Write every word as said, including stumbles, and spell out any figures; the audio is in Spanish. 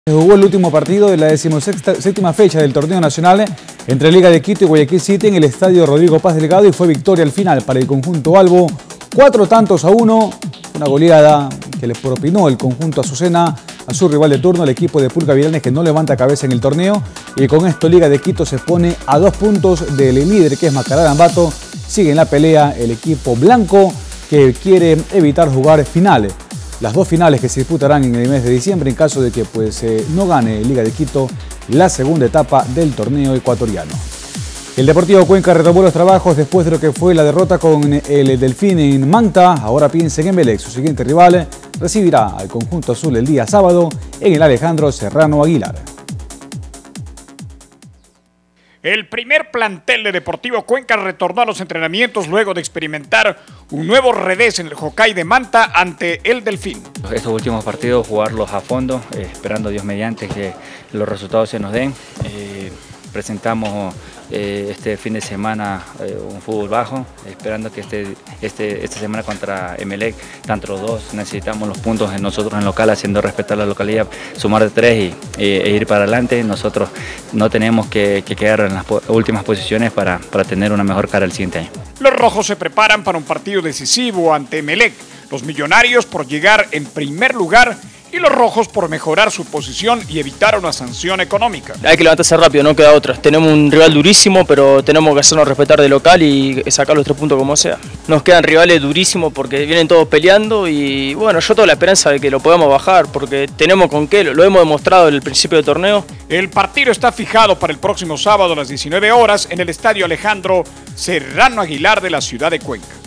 Jugó el último partido de la decimoséptima fecha del torneo nacional entre Liga de Quito y Guayaquil City en el estadio Rodrigo Paz Delgado y fue victoria al final para el conjunto albo. Cuatro tantos a uno, una goleada que le propinó el conjunto Azucena a su rival de turno, el equipo de Pulga Villanes, que no levanta cabeza en el torneo. Y con esto Liga de Quito se pone a dos puntos del líder, que es Macará Ambato. Sigue en la pelea el equipo blanco, que quiere evitar jugar finales. Las dos finales que se disputarán en el mes de diciembre en caso de que pues, eh, no gane Liga de Quito la segunda etapa del torneo ecuatoriano. El Deportivo Cuenca retomó los trabajos después de lo que fue la derrota con el Delfín en Manta. Ahora piensa en Emelec, su siguiente rival. Recibirá al conjunto azul el día sábado en el Alejandro Serrano Aguilar. El primer plantel de Deportivo Cuenca retornó a los entrenamientos luego de experimentar un nuevo revés en el Jocay de Manta ante el Delfín. Estos últimos partidos jugarlos a fondo, eh, esperando Dios mediante que los resultados se nos den. Eh, presentamos eh, este fin de semana eh, un fútbol bajo, esperando que este, este, esta semana contra Emelec, tanto los dos necesitamos los puntos en nosotros en local, haciendo respetar la localidad, sumar de tres y, e, e ir para adelante. Nosotros no tenemos que, que quedar en las últimas posiciones para, para tener una mejor cara el siguiente año. Los rojos se preparan para un partido decisivo ante Emelec, los millonarios por llegar en primer lugar y los rojos por mejorar su posición y evitar una sanción económica. Hay que levantarse rápido, no queda otra. Tenemos un rival durísimo, pero tenemos que hacernos respetar de local y sacar los tres puntos como sea. Nos quedan rivales durísimos porque vienen todos peleando y bueno, yo tengo la esperanza de que lo podamos bajar porque tenemos con qué, lo hemos demostrado en el principio del torneo. El partido está fijado para el próximo sábado a las diecinueve horas en el estadio Alejandro Serrano Aguilar de la ciudad de Cuenca.